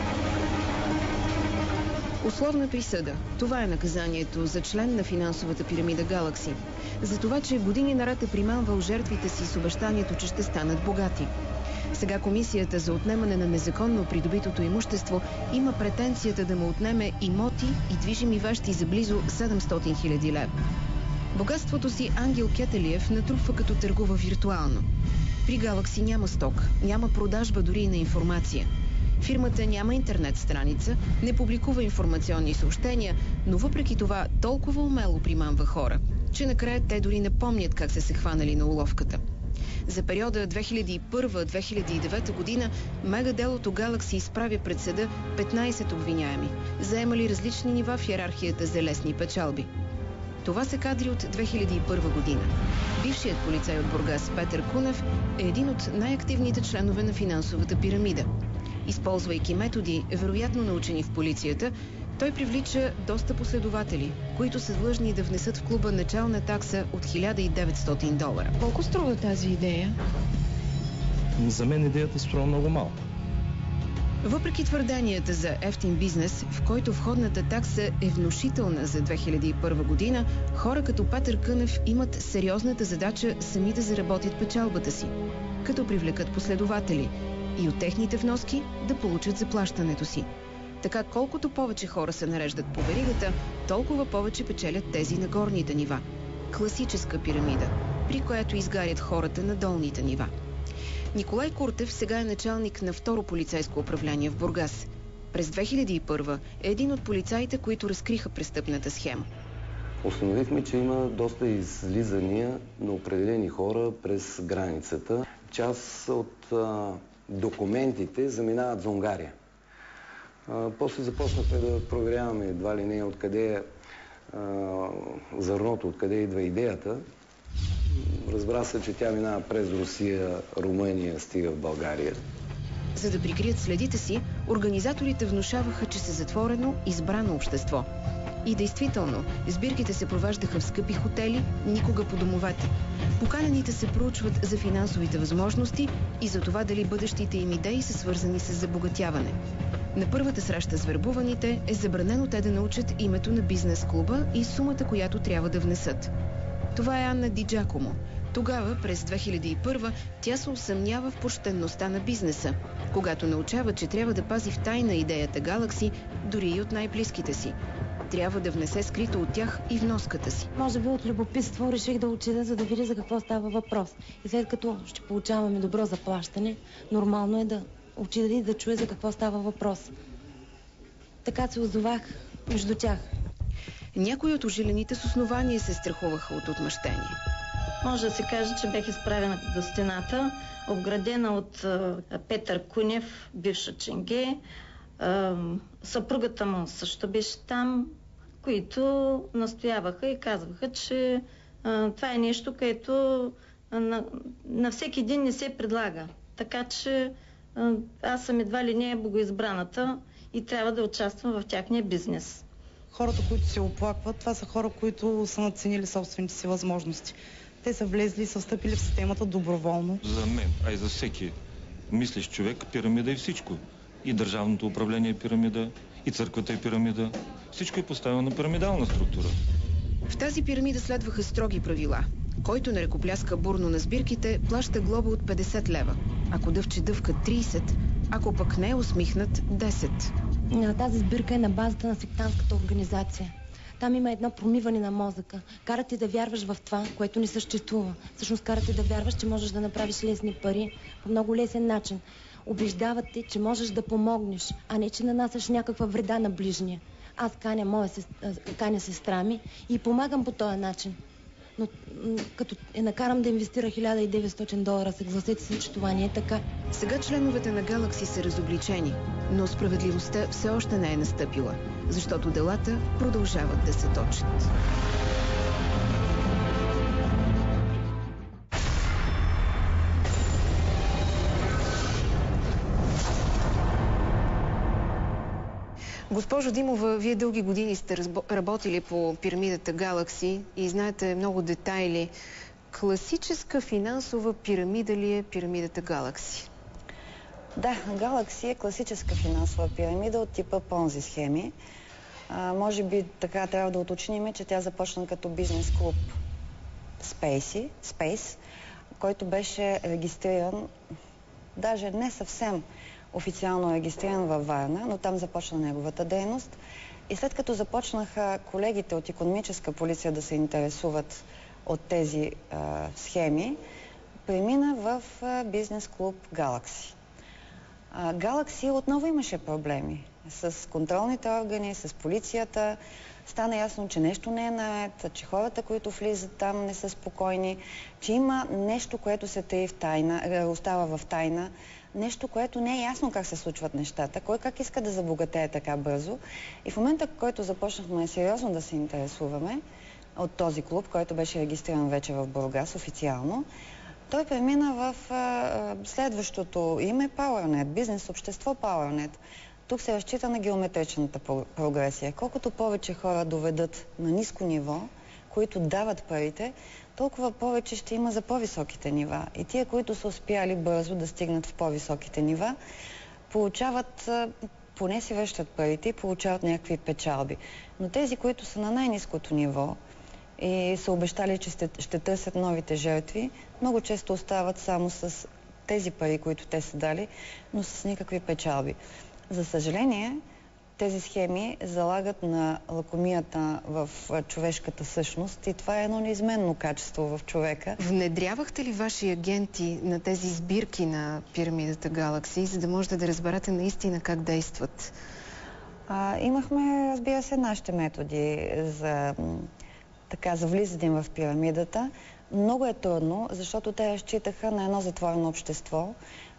Условна присъда. Това е наказанието за член на финансовата пирамида Galaxy. За това, че години наред е приманвал жертвите си с обещанието, че ще станат богати. Сега комисията за отнемане на незаконно придобитото имущество има претенцията да му отнеме имоти и движими вещи за близо седемстотин хиляди лева. Богатството си Ангел Кетелиев натрупва като търгува виртуално. При Galaxy няма сток, няма продажба дори и на информация. Фирмата няма интернет страница, не публикува информационни съобщения, но въпреки това толкова умело примамва хора, че накрая те дори не помнят как са се хванали на уловката. За периода две хиляди и първа - две хиляди и девета година мегаделото Galaxy изправя пред съда петнайсет обвиняеми, заемали различни нива в йерархията за лесни печалби. Това са кадри от две хиляди и първа година. Бившият полицай от Бургас Петър Кунев е един от най-активните членове на финансовата пирамида. Използвайки методи, вероятно научени в полицията, той привлича доста последователи, които са длъжни да внесат в клуба начална такса от хиляда и деветстотин долара. Колко струва тази идея? За мен идеята струва много малко. Въпреки твърденията за ефтин бизнес, в който входната такса е внушителна за две хиляди и първа година, хора като Петър Кънев имат сериозната задача сами да заработят печалбата си, като привлекат последователи и от техните вноски да получат заплащането си. Така колкото повече хора се нареждат по веригата, толкова повече печелят тези на горните нива. Класическа пирамида, при която изгарят хората на долните нива. Николай Куртев сега е началник на второ полицейско управление в Бургас. През две хиляди и първа е един от полицаите, които разкриха престъпната схема. Установихме, че има доста излизания на определени хора през границата. Част от а, документите заминават за Унгария. А, после започнахме да проверяваме едва ли не откъде е а, зърното, откъде идва идеята. Разбра се, че тя минава през Русия, Румъния, стига в България. За да прикрият следите си, организаторите внушаваха, че са затворено, избрано общество. И действително, сбирките се проваждаха в скъпи хотели, никога по домовете. Поканените се проучват за финансовите възможности и за това дали бъдещите им идеи са свързани с забогатяване. На първата среща с вербуваните е забранено те да научат името на бизнес-клуба и сумата, която трябва да внесат. Това е Анна Ди Джакомо. Тогава, през две хиляди и първа, тя се усъмнява в почтенността на бизнеса, когато научава, че трябва да пази в тайна идеята Galaxy, дори и от най-близките си. Трябва да внесе скрито от тях и вноската си. Може би от любопитство реших да отида, за да видя за какво става въпрос. И след като ще получаваме добро заплащане, нормално е да отида и да чуя за какво става въпрос. Така се озовах между тях. Някои от ожилените с основание се страхуваха от отмъщение. Може да се каже, че бях изправена до стената, обградена от а, Петър Кунев, бивша ченге. А, съпругата му също беше там, които настояваха и казваха, че а, това е нещо, което а, на, на всеки един не се предлага. Така че а, аз съм едва ли не богоизбраната и трябва да участвам в тяхния бизнес. Хората, които се оплакват, това са хора, които са надценили собствените си възможности. Те са влезли и са встъпили в системата доброволно. За мен, а и за всеки мислещ човек, пирамида е всичко. И държавното управление е пирамида, и църквата е пирамида. Всичко е поставено на пирамидална структура. В тази пирамида следваха строги правила. Който не ръкопляска бурно на сбирките, плаща глоба от петдесет лева. Ако дъвче дъвка трийсет, ако пък не е усмихнат десет. Тази сбирка е на базата на сектантската организация. Там има едно промиване на мозъка. Карат ти да вярваш в това, което не съществува. Всъщност карат ти да вярваш, че можеш да направиш лесни пари по много лесен начин. Убеждават те, че можеш да помогнеш, а не че нанасяш някаква вреда на ближния. Аз каня, моя сестра, каня сестра ми и помагам по този начин. Но като е накарам да инвестира хиляда и деветстотин долара, съгласете се, че това не е така. Сега членовете на Galaxy са разобличени, но справедливостта все още не е настъпила, защото делата продължават да се точат. Госпожо Димова, вие дълги години сте работили по пирамидата Galaxy и знаете много детайли. Класическа финансова пирамида ли е пирамидата Galaxy? Да, Galaxy е класическа финансова пирамида от типа Понзи схеми. А, може би така трябва да уточним, че тя започна като бизнес клуб Space, Space, който беше регистриран, даже не съвсем официално регистриран във Варна, но там започна неговата дейност. И след като започнаха колегите от икономическа полиция да се интересуват от тези а, схеми, премина в а, бизнес клуб Galaxy. А, Galaxy отново имаше проблеми с контролните органи, с полицията. Стана ясно, че нещо не е наред, че хората, които влизат там, не са спокойни, че има нещо, което се таи в тайна, остава в тайна, нещо, което не е ясно как се случват нещата, кой как иска да забогатее така бързо. И в момента, в който започнахме сериозно да се интересуваме от този клуб, който беше регистриран вече в Бургас официално, той премина в а, следващото име PowerNet, бизнес общество PowerNet. Тук се разчита на геометричната прогресия. Колкото повече хора доведат на ниско ниво, които дават парите, толкова повече ще има за по-високите нива. И тия, които са успяли бързо да стигнат в по-високите нива, получават, поне си връщат парите и получават някакви печалби. Но тези, които са на най-ниското ниво и са обещали, че ще, ще търсят новите жертви, много често остават само с тези пари, които те са дали, но с никакви печалби. За съжаление, тези схеми залагат на лакомията в човешката същност и това е едно неизменно качество в човека. Внедрявахте ли ваши агенти на тези сбирки на пирамидата Galaxy, за да можете да разберете наистина как действат? А, имахме, разбира се, нашите методи за, така, за влизане в пирамидата. Много е трудно, защото те разчитаха на едно затворено общество,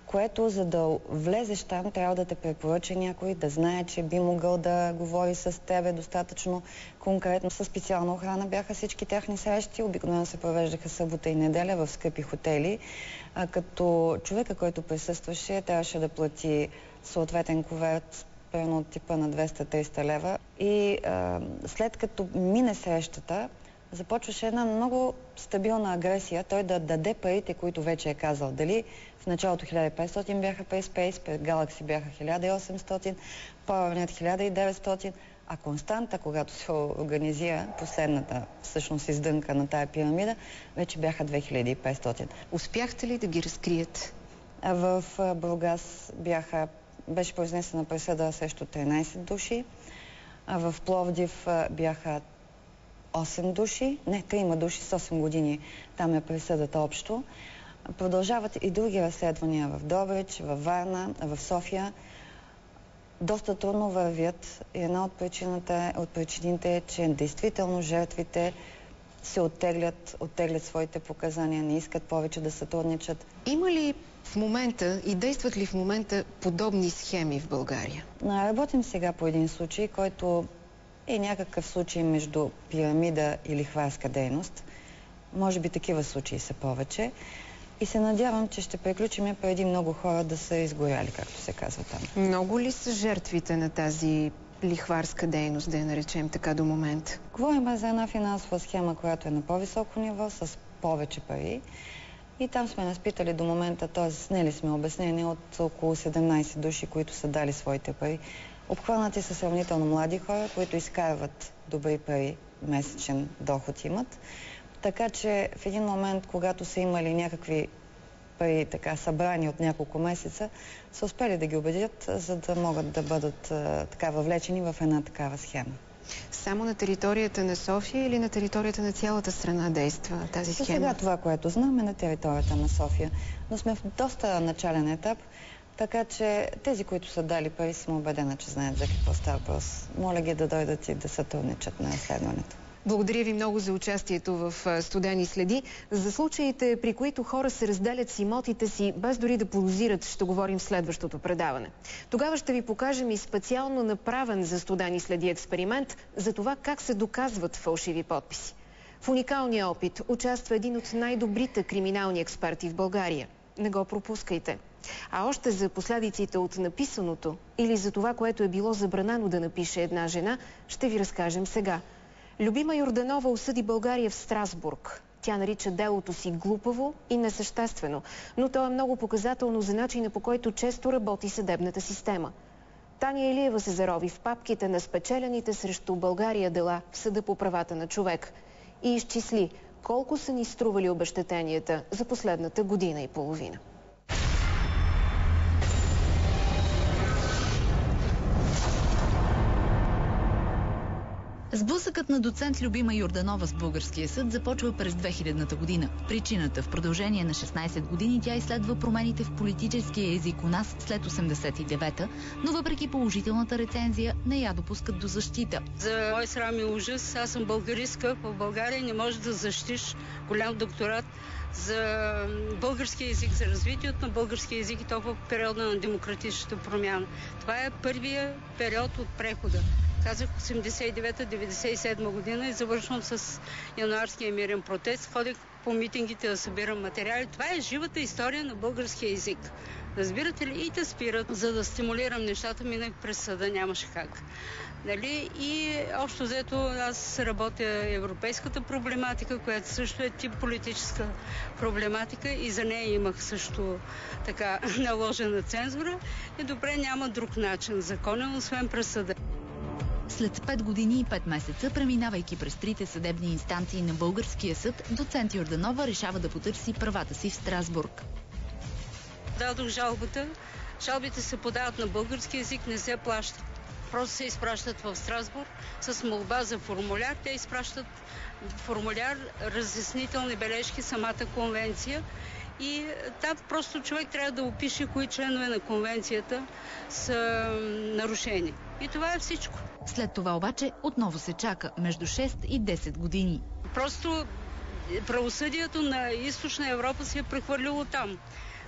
което за да влезеш там, трябва да те препоръча някой, да знае, че би могъл да говори с тебе достатъчно конкретно. Със специална охрана бяха всички тяхни срещи. Обикновено се провеждаха събота и неделя в скъпи хотели. А като човека, който присъстваше, трябваше да плати съответен куверт, примерно от типа на двеста-триста лева. И а, след като мине срещата, започваше една много стабилна агресия, той да даде парите, които вече е казал. Дали в началото хиляда и петстотин бяха през Space, през Galaxy бяха хиляда и осемстотин, PowerNet хиляда и деветстотин, а Константа, когато се организира последната всъщност издънка на тая пирамида, вече бяха две хиляди и петстотин. Успяхте ли да ги разкриете? В Бургас бяха, беше произнесена присъда срещу тринайсет души, а в Пловдив бяха осем души, не, трима души с осем години. Там е присъдата общо. Продължават и други разследвания в Добрич, в Варна, в София. Доста трудно вървят и една от причините, от причините е, че действително жертвите се оттеглят, оттеглят своите показания, не искат повече да сътрудничат. Има ли в момента и действат ли в момента подобни схеми в България? Работим сега по един случай, който е някакъв случай между пирамида и лихварска дейност. Може би такива случаи са повече. И се надявам, че ще приключим преди много хора да са изгоряли, както се казва там. Много ли са жертвите на тази лихварска дейност, да я наречем така до момента? Говорим за една финансова схема, която е на по-високо ниво, с повече пари. И там сме наспитали до момента, т.е. снели сме обяснение от около седемнайсет души, които са дали своите пари. Обхванати са сравнително млади хора, които изкарват добри пари, месечен доход имат. Така че в един момент, когато са имали някакви пари така събрани от няколко месеца, са успели да ги убедят, за да могат да бъдат а, така въвлечени в една такава схема. Само на територията на София или на територията на цялата страна действа тази схема? Сега това, което знам, е на територията на София. Но сме в доста начален етап, така че тези, които са дали пари, съм убедена, че знаят за какво става въпрос. Моля ги да дойдат и да сътрудничат на разследването. Благодаря ви много за участието в Студени следи. За случаите, при които хора се разделят с имотите си, без дори да подозират, ще говорим в следващото предаване. Тогава ще ви покажем и специално направен за Студени следи експеримент за това как се доказват фалшиви подписи. В уникалния опит участва един от най-добрите криминални експерти в България. Не го пропускайте. А още за последиците от написаното или за това, което е било забранено да напише една жена, ще ви разкажем сега. Любима Йорданова осъди България в Страсбург. Тя нарича делото си глупаво и несъществено, но то е много показателно за начина, по който често работи съдебната система. Таня Илиева се зарови в папките на спечелените срещу България дела в Съда по правата на човек и изчисли колко са ни стрували обезщетенията за последната година и половина. Сблъсъкът на доцент Любима Йорданова с българския съд започва през две хилядната година. Причината: в продължение на шестнайсет години тя изследва промените в политическия език у нас след осемдесет и девета, но въпреки положителната рецензия не я допускат до защита. За мой срам и ужас, аз съм българистка. В България не можеш да защитиш голям докторат за българския език, за развитието на българския език и то в периода на демократичната промяна. Това е първия период от прехода. Казах осемдесет и девета деветдесет и седма година и завършвам с януарския мирен протест. Ходих по митингите да събирам материали. Това е живата история на българския език. Разбирате ли? И те спират. За да стимулирам нещата, минах през съда, нямаше как. Нали? И общо взето аз работя европейската проблематика, която също е тип политическа проблематика и за нея имах също така наложена цензура. И добре, няма друг начин законен, освен през съда. След пет години и пет месеца, преминавайки през трите съдебни инстанции на българския съд, доцент Йорданова решава да потърси правата си в Страсбург. Дадох жалбата. Жалбите се подават на български език, не се плащат. Просто се изпращат в Страсбург с молба за формуляр. Те изпращат формуляр, разяснителни бележки, самата конвенция. И там просто човек трябва да опише кои членове на конвенцията са нарушени. И това е всичко. След това обаче отново се чака между шест и десет години. Просто правосъдието на Източна Европа се е прехвърлило там.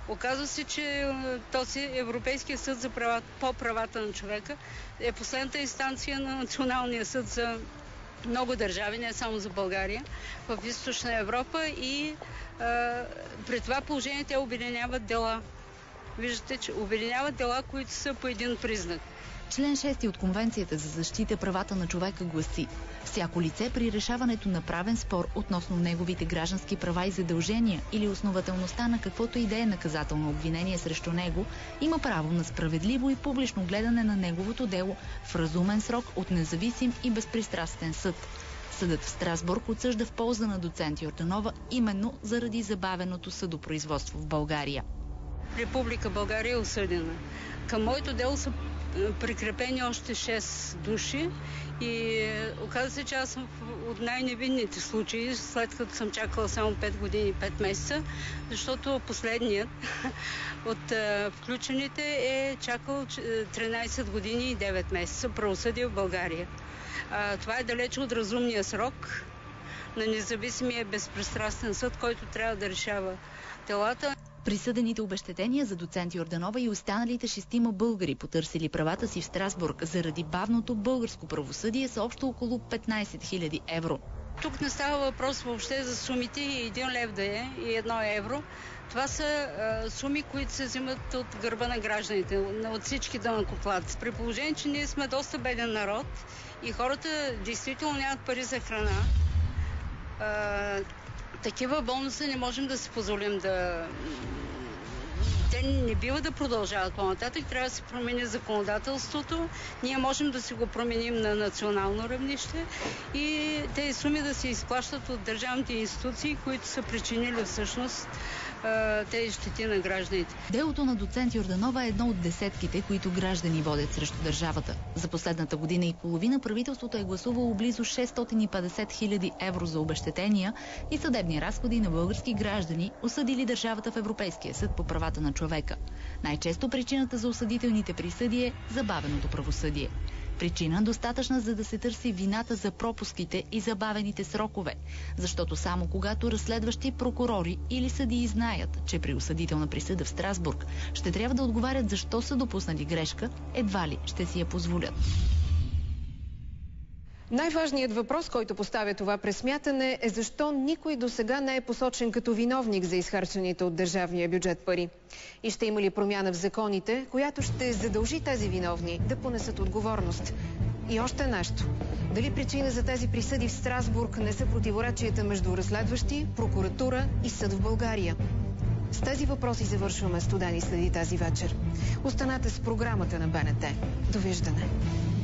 Оказва се, че този Европейския съд за права, по правата на човека е последната инстанция на Националния съд за много държави, не само за България, в Източна Европа и а, при това положение те обединяват дела. Виждате, че обединяват дела, които са по един признак. Член шести от Конвенцията за защита правата на човека гласи: всяко лице при решаването на правен спор относно неговите граждански права и задължения или основателността на каквото и да е наказателно обвинение срещу него, има право на справедливо и публично гледане на неговото дело в разумен срок от независим и безпристрастен съд. Съдът в Страсбург отсъжда в полза на доцент Йорданова именно заради забавеното съдопроизводство в България. Република България е осъдена. Към моето дело са прикрепени още шест души и оказа се, че аз съм от най-невинните случаи, след като съм чакала само пет години и пет месеца, защото последният от uh, включените е чакал тринайсет години и девет месеца правосъдие в България. Uh, това е далеч от разумния срок на независимия безпристрастен съд, който трябва да решава делата. Присъдените обезщетения за доцент Йорданова и останалите шестима българи, потърсили правата си в Страсбург заради бавното българско правосъдие, са общо около петнайсет хиляди евро. Тук не става въпрос въобще за сумите и един лев да е и едно евро. Това са а, суми, които се взимат от гърба на гражданите, от всички данъкоплатци. При положение, че ние сме доста беден народ и хората действително нямат пари за храна, а, такива бонуси не можем да си позволим да... Те не бива да продължават по-нататък, трябва да се промени законодателството. Ние можем да си го променим на национално равнище и тези суми да се изплащат от държавните институции, които са причинили всъщност тези щети на гражданите. Делото на доцент Йорданова е едно от десетките, които граждани водят срещу държавата. За последната година и половина правителството е гласувало близо шестстотин и петдесет хиляди евро за обезщетения и съдебни разходи на български граждани, осъдили държавата в Европейския съд по правата на човека. Най-често причината за осъдителните присъди е забавеното правосъдие. Причина достатъчна, за да се търси вината за пропуските и забавените срокове, защото само когато разследващи прокурори или съдии знаят, че при осъдителна присъда в Страсбург ще трябва да отговарят защо са допуснали грешка, едва ли ще си я позволят. Най-важният въпрос, който поставя това пресмятане, е защо никой досега не е посочен като виновник за изхарчените от държавния бюджет пари. И ще има ли промяна в законите, която ще задължи тези виновни да понесат отговорност? И още нещо. Дали причина за тези присъди в Страсбург не са противоречията между разследващи, прокуратура и съд в България? С тези въпроси завършваме Студени следи тази вечер. Останете с програмата на БНТ. Довиждане!